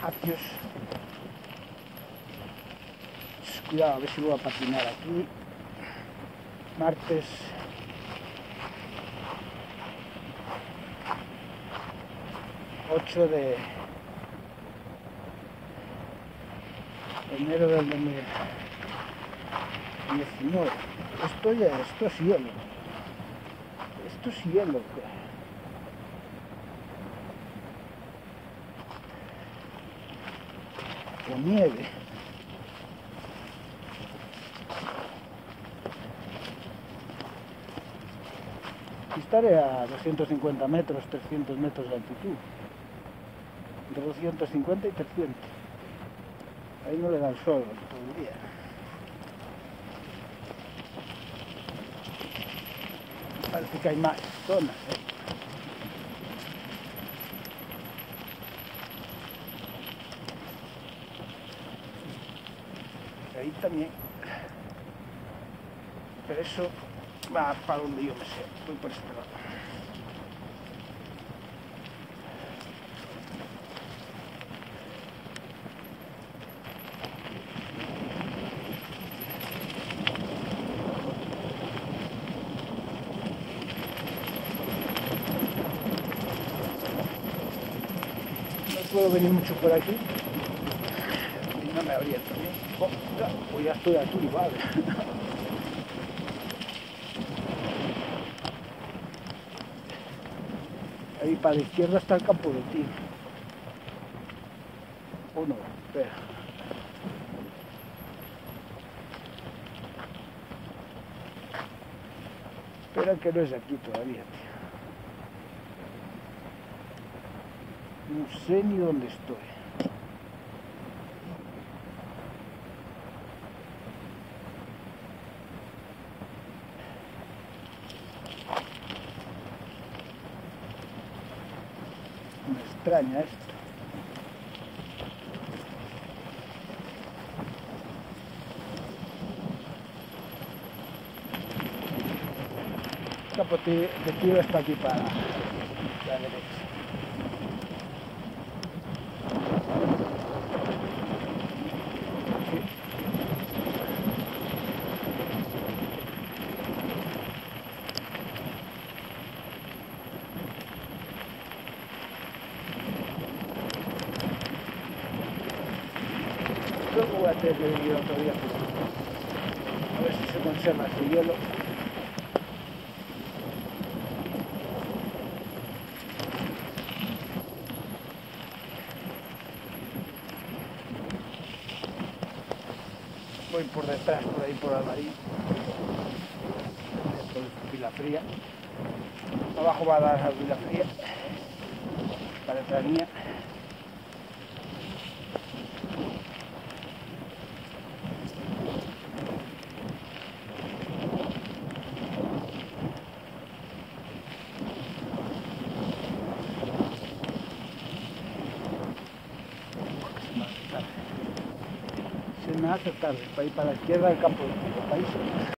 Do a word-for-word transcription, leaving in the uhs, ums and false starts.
espacios. Cuidado, a ver si voy a patinar aquí. Martes ocho de enero del dos mil diecinueve. Esto ya, esto es hielo. Esto es hielo. O nieve. Estaré a doscientos cincuenta metros, trescientos metros de altitud. Entre doscientos cincuenta y trescientos. Ahí no le da el sol todo el día. Parece que hay más zonas, ¿eh? Ahí también. Pero eso va para donde yo me sé. Voy por este lado. No puedo venir mucho por aquí. Y no me oriento bien. Oh, pues ya estoy aquí, vale. Ahí para la izquierda está el campo de tiro. O no, espera. Espera que no es aquí todavía, tío. No sé ni dónde estoy. Me extraña esto. El campo de tiro está aquí para la derecha. Creo que voy a tener que venir otro día a ver si se conserva ese hielo. Voy por detrás, por ahí por Almarín, por Vilafría. Abajo va a dar a Vilafría, para detrás mía. Se me hace tarde para ir para la izquierda del campo del país.